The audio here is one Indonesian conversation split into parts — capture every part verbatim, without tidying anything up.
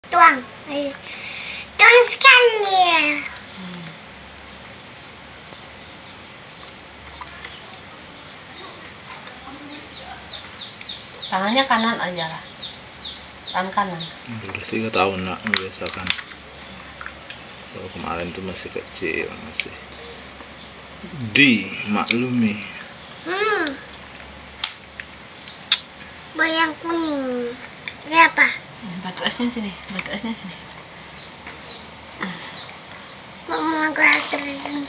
Tuang. Tuang sekali. Hmm. Tangannya kanan aja lah. Tangan kanan. Udah tiga tahun nak membiasakan. Kalau kemarin tuh masih kecil, masih dimaklumi. Hmm. Bayang kuning. Ini apa? Batu esnya sini, batu esnya sini. Mau grater. Hmm.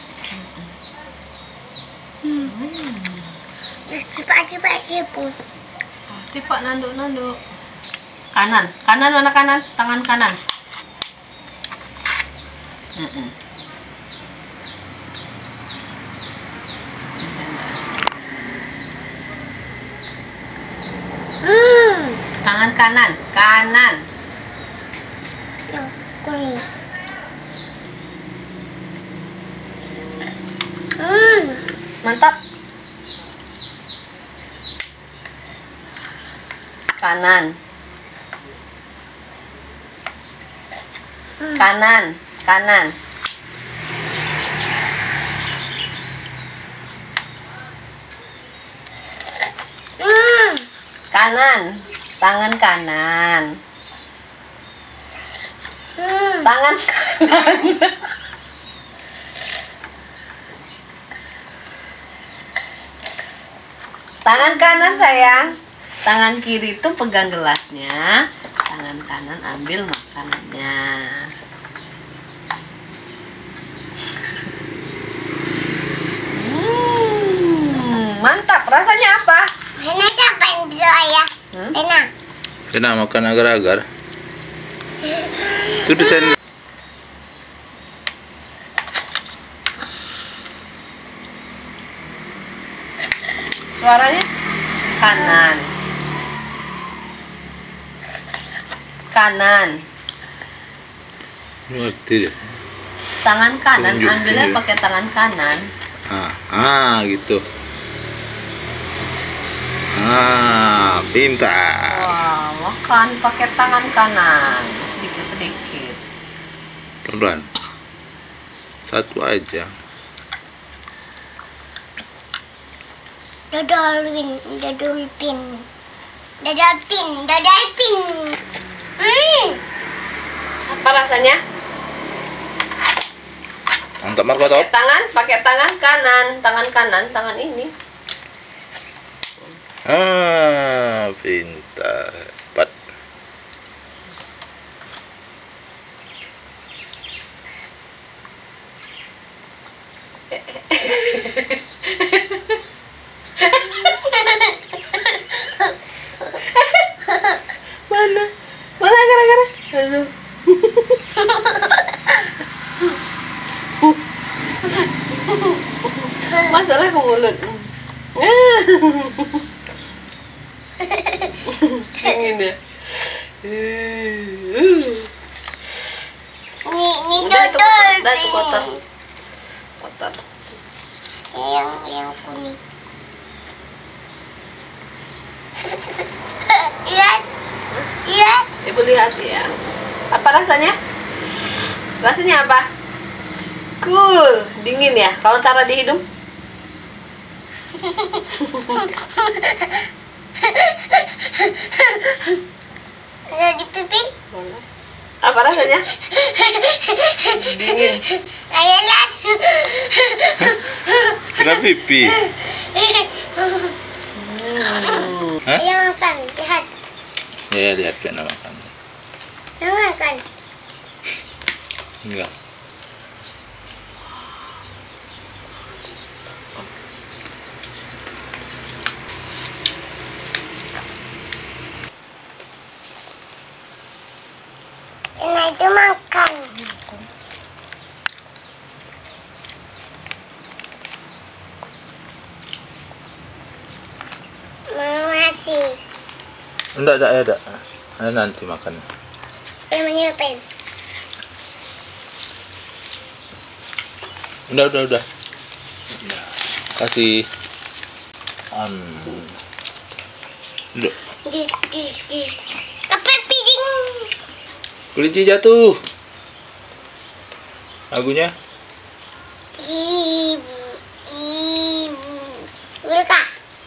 Ya cepat-cepat pun. Tipak nanduk-nanduk. Kanan, kanan mana kanan? Tangan kanan. Mm -mm. Hmm. Tangan kanan, kanan. Yang kuning. Hmm. Mantap. Kanan. Hmm. Kanan, kanan. Hmm. Kanan, tangan kanan. Hmm. Tangan kanan. Tangan kanan sayang. Tangan kiri itu pegang gelasnya. Tangan kanan ambil makanannya. Hmm, mantap. Rasanya apa? Enak apa yang ya? Hmm? Enak. Kena makan agar-agar. Itu desain. Suaranya kanan. Kanan. Ngerti deh. Tangan kanan Tunjuk, ambilnya tunjuk. pakai tangan kanan. Ah, ah gitu. Ah, pintar. Wah, makan pakai tangan kanan sedikit-sedikit. Pelan. Satu aja. Dodolpin, dodolpin, dodolpin, dodolpin. Hmm. Apa rasanya? Mantap Marco Pakai top. tangan, pakai tangan kanan, tangan kanan, tangan ini. Ah, pintar. Hebat. Mana? Mana gara-gara? Aduh. Masalah ke mulut. Dingin ya. Ini ini Udah, itu kotor, udah, itu kotor. dodolpin. Kotor. Yang yang kuning. Lihat, lihat. Ibu lihat ya. Apa rasanya? Rasanya apa? Cool, dingin ya. Kalau taruh di hidung? Lihat di pipi. Boleh. Apa rasanya? Dingin. Ayo lihat. Kena pipi. Hmm. Hah? Ayo makan, lihat. Ya, lihat kena makan. Ayo makan. Enggak. Enak itu makan. Masih. Enggak, enggak, enggak. Ada nanti makan. Yang menyuapin. Udah, udah, udah. Kasih. Um. Duduk. Di, di, di. Apa piring? Kelinci jatuh. Lagunya? Ibu, ibu. Wilka.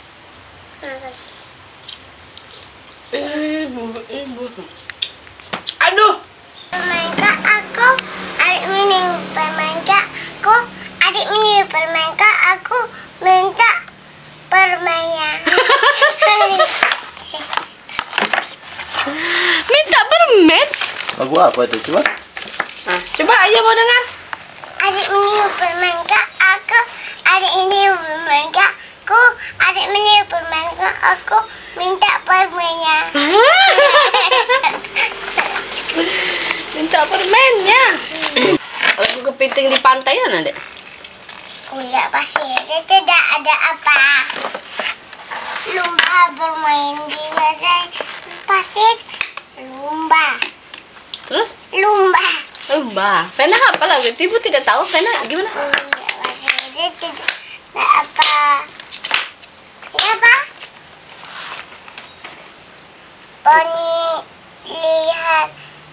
Ibu, ibu. Aduh. Permainkan aku, adik ini permainkan aku, adik ini permainkan aku, minta permainan. Minta permen? Lagu apa itu? Coba. Nah, coba aja mau dengar. Adik ini permainkan aku, adik ini permainkan aku, adik ini permainkan aku, minta permainan. Minta permennya. Lagu kepiting di pantai mana, Dek? Kuliah pasir tidak ada apa. Lumba bermain di padang pasir. Lumba. Terus? Lumba. Lumba. Vena apa lagu itu? Ibu tidak tahu. Vena gimana? Kuliah pasir tidak ada apa. Ya apa? Poni lihat.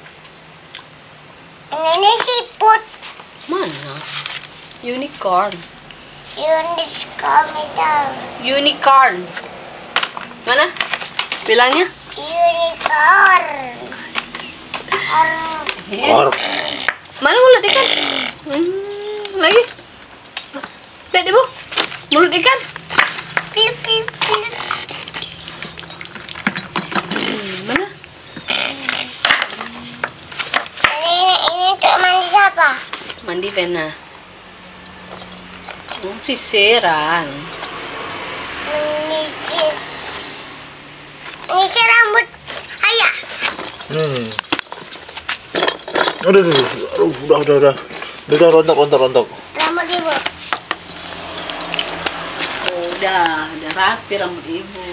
Ini siput. Mana? Unicorn. Yunis komentar. Unicorn. Mana? Bilangnya? Unicorn. Or. Or. Mana mulut ikan? Hmm, lagi. Lihat Ibu. Mulut ikan. Pip pip pip. Hmm, mana? Ini ini untuk mandi siapa? Mandi Vena. Oh, sisiran. Menyisir. Menyisir rambut ayah. Hmm. Aduh, aduh, aduh, udah, udah, udah, udah, rontok, rontok, rontok. Rambut ibu. Oh, udah, udah rapi rambut Ibu.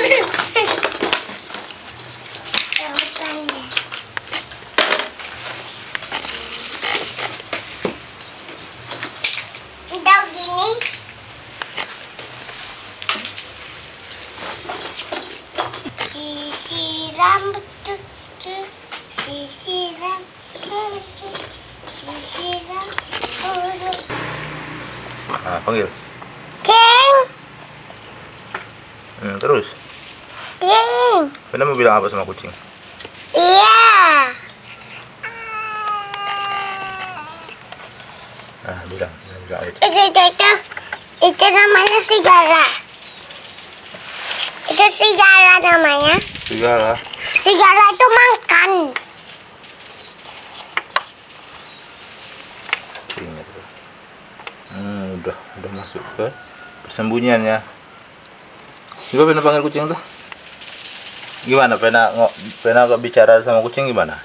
Rambut panjang. Udah gini. Sisir rambut tuh, tuh. Sisir rambut, sisir rambut. Nah, panggil. Ceng, Hmm, terus. ceng. Vena mau bilang apa sama kucing? Iya. Nah, bilang, bilang, bilang aja. Itu itu itu namanya sigara. Itu sigara namanya. Segala. Sigara itu makan. Ingat tuh. Hmm, udah, udah masuk ke persembunyian ya. Coba Vena panggil kucing tuh. Gimana Vena ngok Vena kok bicara sama kucing gimana?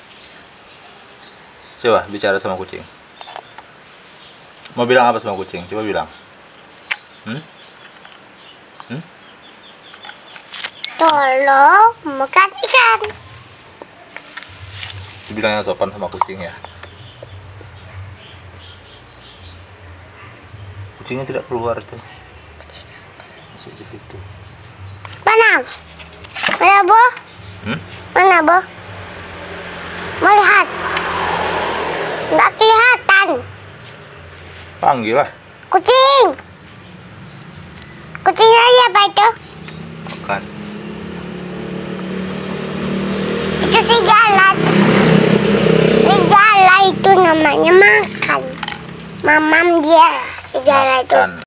Coba bicara sama kucing. Mau bilang apa sama kucing? Coba bilang. Hmm? Hmm? Tolong makan ikan. Dibilang yang sopan sama kucing ya. Kucingnya tidak keluar tuh. Masuk di situ. Panas. Mana bu? Hmm? Mana bu? Melihat. Nggak kelihatan. Panggil lah. Kucing. Kucingnya siapa itu? Kan. Itu sigala. Sigala itu namanya makan. Mamam dia. Sigala itu. Makan.